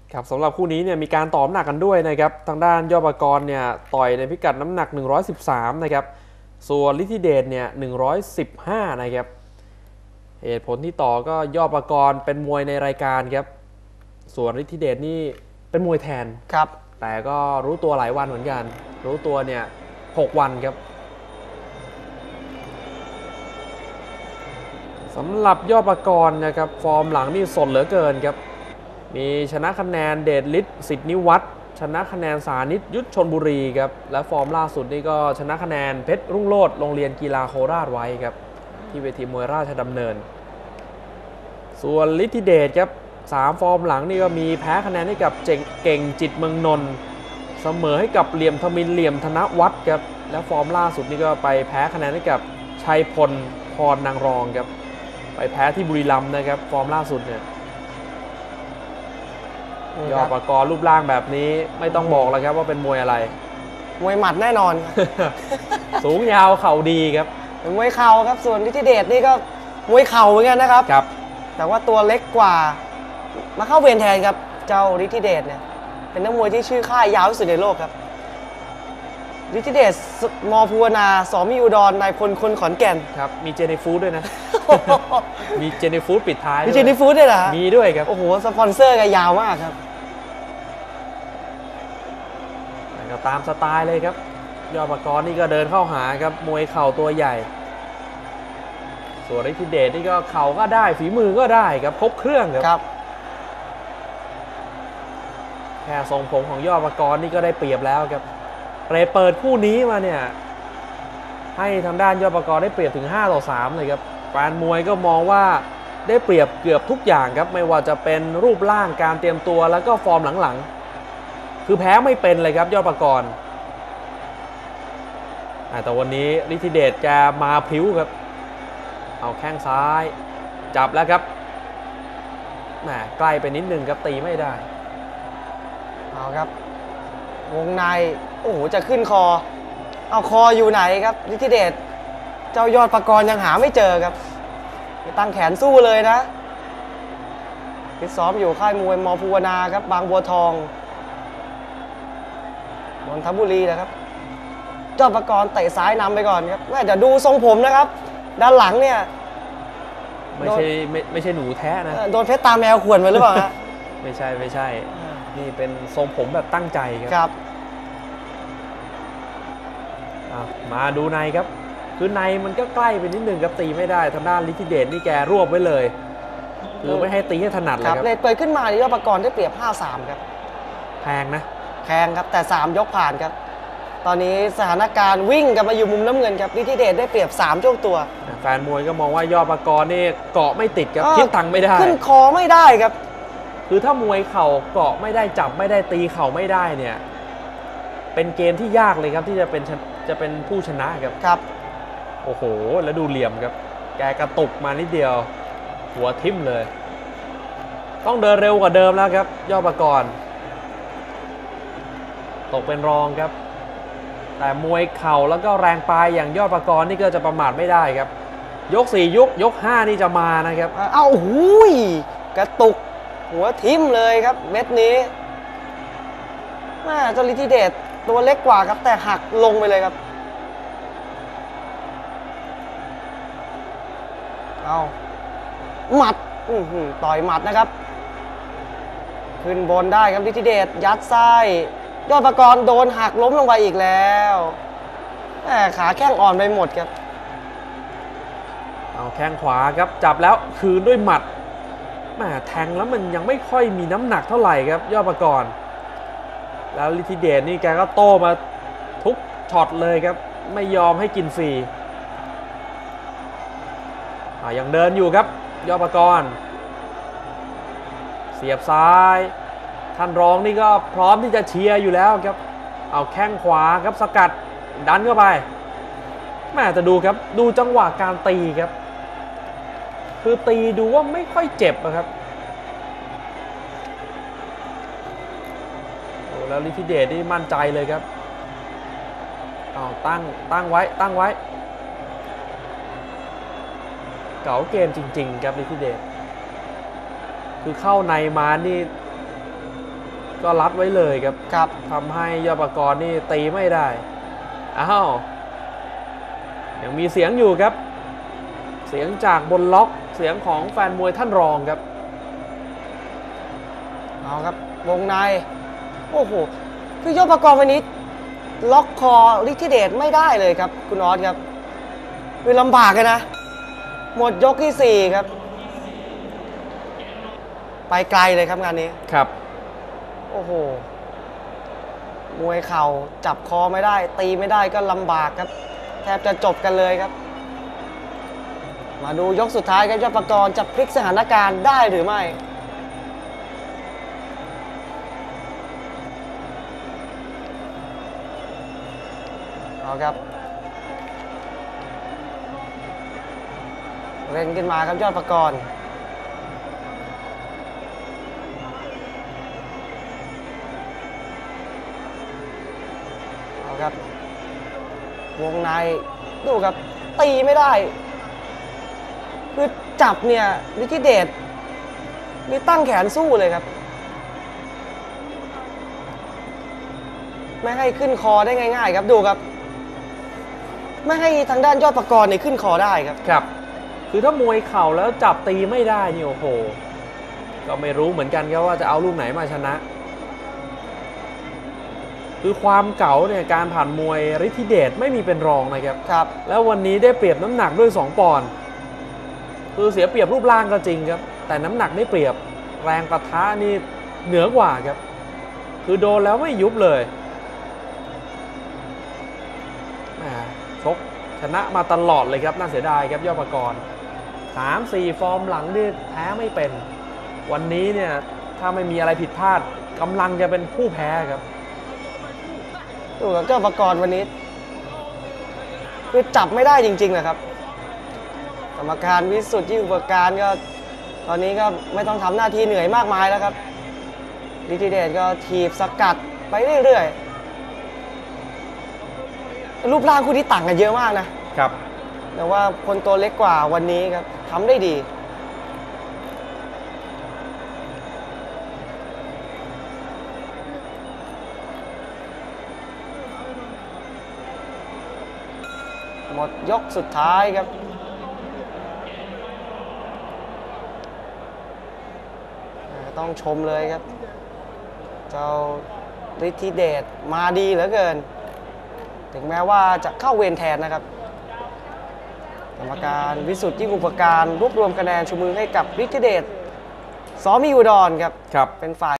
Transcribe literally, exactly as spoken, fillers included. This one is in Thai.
ครับสำหรับคู่นี้เนี่ยมีการต่อน้ำหนักกันด้วยนะครับทางด้านยอดปกรณ์เนี่ยต่อยในพิกัดน้ำหนักหนึ่งร้อยสิบสามนะครับส่วนฤทธิเดชเนี่ยหนึ่งร้อยสิบห้านะครับเหตุผลที่ต่อก็ยอดปกรณ์เป็นมวยในรายการครับส่วนฤทธิเดชนี่เป็นมวยแทนครับแต่ก็รู้ตัวหลายวันเหมือนกันรู้ตัวเนี่ยหกวันครับสำหรับยอดปกรณ์นะครับฟอร์มหลังนี่สดเหลือเกินครับมีชนะคะแนนเดชฤทธิ์สิทธินิวัฒน์ชนะคะแนนสานิตยุทธชลบุรีครับและฟอร์มล่าสุดนี่ก็ชนะคะแนนเพชรรุ่งโรจน์โรงเรียนกีฬาโคราชไว้ครับที่เวทีมวยราชดำเนินส่วนฤทธิเดชครับสามฟอร์มหลังนี่ก็มีแพ้คะแนนให้กับเก่งจิตเมืองนนท์เสมอให้กับเหลี่ยมทมินเหลี่ยมธนวัฒน์ครับและฟอร์มล่าสุดนี่ก็ไปแพ้คะแนนให้กับชัยพลพรนางรองครับไปแพ้ที่บุรีรัมย์นะครับฟอร์มล่าสุดเนี่ยยอดปกรณ์รูปร่างแบบนี้ไม่ต้องบอกแล้วครับว่าเป็นมวยอะไรมวยหมัดแน่นอนสูงยาวเข่าดีครับเป็นมวยเข่าครับส่วนฤทธิเดชนี่ก็มวยเข่าเหมือนกันนะครับครับแต่ว่าตัวเล็กกว่ามาเข้าเวรแทนครับเจ้าฤทธิเดชเนี่ยเป็นนักมวยที่ชื่อค่ายยาวที่สุดในโลกครับฤทธิเดชมอภูวนาสอมีอุดรนายพลคนขอนแก่นครับมีเจเนฟูดด้วยนะ มีเจเนฟูดปิดท้ายมีเจเนฟูดด้วยเหรอมีด้วยครับโอ้โหสปอนเซอร์ก็ยาวมากครับก็ตามสไตล์เลยครับยอดปกรณ์นี่ก็เดินเข้าหาครับมวยเข่าตัวใหญ่ส่วนฤทธิเดชนี่ก็เข่าก็ได้ฝีมือก็ได้ครับครบเครื่องครับแค่ทรงผมของยอดปกรณ์นี่ก็ได้เปรียบแล้วครับเรเปิดคู่นี้มาเนี่ยให้ทางด้านยอดปกรณ์ได้เปรียบถึงห้าต่อสามเลยครับแฟนมวยก็มองว่าได้เปรียบเกือบทุกอย่างครับไม่ว่าจะเป็นรูปร่างการเตรียมตัวแล้วก็ฟอร์มหลังๆคือแพ้ไม่เป็นเลยครับยอดปกรณ์แต่วันนี้ฤทธิเดชจะมาพลิ้วครับเอาแข้งซ้ายจับแล้วครับแหมใกล้ไปนิดนึงครับตีไม่ได้เอาครับวงในโอ้โหจะขึ้นคอเอาคออยู่ไหนครับฤทธิเดชเจ้ายอดปกรณ์ยังหาไม่เจอครับตั้งแขนสู้เลยนะฟิตซ้อมอยู่ค่ายมวยมอภูวนาครับบางบัวทองนนทบุรีนะครับยอดปกรณ์เตะซ้ายนำไปก่อนครับแม่จะดูทรงผมนะครับด้านหลังเนี่ยไม่ใช่ไม่ไม่ใช่หนูแท้นะโดนเพชรตาแมวข่วนไปหรือเปล่าฮะไม่ใช่ไม่ใช่นี่เป็นทรงผมแบบตั้งใจครับมาดูในครับคือในมันก็ใกล้ไปนิดนึงครับตีไม่ได้ทางด้านฤทธิเดชนี่แกรวบไว้เลยคือไม่ให้ตีให้ถนัดเลยครับเลยเปิดขึ้นมาที่ยอดปกรณ์ได้เปรียบ ห้าสาม ครับแพงนะแพงครับแต่สามยกผ่านครับตอนนี้สถานการณ์วิ่งกันมาอยู่มุมน้ำเงินครับฤทธิเดชได้เปรียบสามช่วงตัวแฟนมวยก็มองว่ายอดปกรณ์นี่เกาะไม่ติดครับคิดตังไม่ได้ขึ้นคอไม่ได้ครับคือถ้ามวยเข่าเกาะไม่ได้จับไม่ได้ตีเข่าไม่ได้เนี่ยเป็นเกมที่ยากเลยครับที่จะเป็นจะเป็นผู้ชนะครับครับโอ้โหแล้วดูเหลี่ยมครับแกกระตุกมานิดเดียวหัวทิ่มเลยต้องเดินเร็วกว่าเดิมแล้วครับยอดปกรณ์ตกเป็นรองครับแต่มวยเข่าแล้วก็แรงปลายอย่างยอดปกรณ์นี่ก็จะประมาทไม่ได้ครับยกสี่ยกยกห้านี่จะมานะครับเอ้าหูยกระตุกหัวทิ่มเลยครับเม็ดนี้แม่เจ้าฤทธิเดชตัวเล็กกว่าครับแต่หักลงไปเลยครับเอาหมัดต่อยหมัดนะครับขึ้นบนได้ครับฤทธิเดชยัดไส้ยอดปกรณ์โดนหักล้มลงไปอีกแล้วแหมขาแข้งอ่อนไปหมดครับเอาแข้งขวาครับจับแล้วคืนด้วยหมัดแหมแทงแล้วมันยังไม่ค่อยมีน้ำหนักเท่าไหร่ครับยอดปกรณ์แล้วฤทธิเดชนี่แกก็โต้มาทุกช็อตเลยครับไม่ยอมให้กินฟรียังเดินอยู่ครับยอดปกรณ์เสียบซ้ายท่านรองนี่ก็พร้อมที่จะเชียร์อยู่แล้วครับเอาแข้งขวาครับสกัดดันเข้าไปแม่จะดูครับดูจังหวะการตีครับคือตีดูว่าไม่ค่อยเจ็บนะครับโอ้แล้วฤทธิเดชนี่มั่นใจเลยครับเอาตั้งตั้งไว้ตั้งไว้เก๋าเกมจริงๆครับฤทธิเดชคือเข้าในมานี่ก็รัดไว้เลยครับครับทำให้ยอดปกรณ์นี่ตีไม่ได้อ้าวยังมีเสียงอยู่ครับ เสียงจากบนล็อกเสียงของแฟนมวยท่านรองครับเอาครับวงในโอ้โหคือยอดประกรณ์วันนี้ล็อกคอฤทธิเดชไม่ได้เลยครับคุณออสครับคือลำบากเลยนะหมดยกที่สี่ครับไปไกลเลยครับงานนี้ครับโอ้โหมวยเข่าจับคอไม่ได้ตีไม่ได้ก็ลำบากครับแทบจะจบกันเลยครับมาดูยกสุดท้ายครับยอดประกรณ์จะพลิกสถานการณ์ได้หรือไม่เอาครับเร่งขึ้นมาครับยอดประกรณ์เอาครับวงในดูครับตีไม่ได้คือจับเนี่ยฤทธิเดชมีตั้งแขนสู้เลยครับไม่ให้ขึ้นคอได้ง่ายๆครับดูครับไม่ให้ทางด้านยอดประกรณ์เนี่ยขึ้นคอได้ครับครับคือถ้ามวยเข่าแล้วจับตีไม่ได้นี่โอ้โหก็ไม่รู้เหมือนกันครับว่าจะเอาลูกไหนมาชนะคือความเก๋าเนี่ยการผ่านมวยฤทธิเดชไม่มีเป็นรองนะครับครับแล้ววันนี้ได้เปรียบน้ำหนักด้วยสองปอนด์คือเสียเปรียบรูปร่างก็จริงครับแต่น้ำหนักได้เปรียบแรงปะทะนี่เหนือกว่าครับคือโดนแล้วไม่ยุบเลยชกชนะมาตลอดเลยครับน่าเสียดายครับยอดปกรณ์สามสี่ฟอร์มหลังนี่แพ้ไม่เป็นวันนี้เนี่ยถ้าไม่มีอะไรผิดพลาดกำลังจะเป็นผู้แพ้ครับดูกับยอดประกรณ์วันนี้คือจับไม่ได้จริงๆนะครับกรรมการวิสุทธิ์อุปการก็ตอนนี้ก็ไม่ต้องทำหน้าที่เหนื่อยมากมายแล้วครับฤทธิเดชก็ถีบสกัดไปเรื่อยๆรูปร่างคู่นี้ต่างกันเยอะมากนะครับแต่ว่าคนตัวเล็กกว่าวันนี้ครับทำได้ดีหมดยกสุดท้ายครับต้องชมเลยครับเจ้าฤทธิเดชมาดีเหลือเกินถึงแม้ว่าจะเข้าเวรแทนนะครับกรรมการวิสุทธิ์อุปการรวบรวมคะแนนชูมือให้กับฤทธิเดชสมิอุดรครับครับเป็นฝ่าย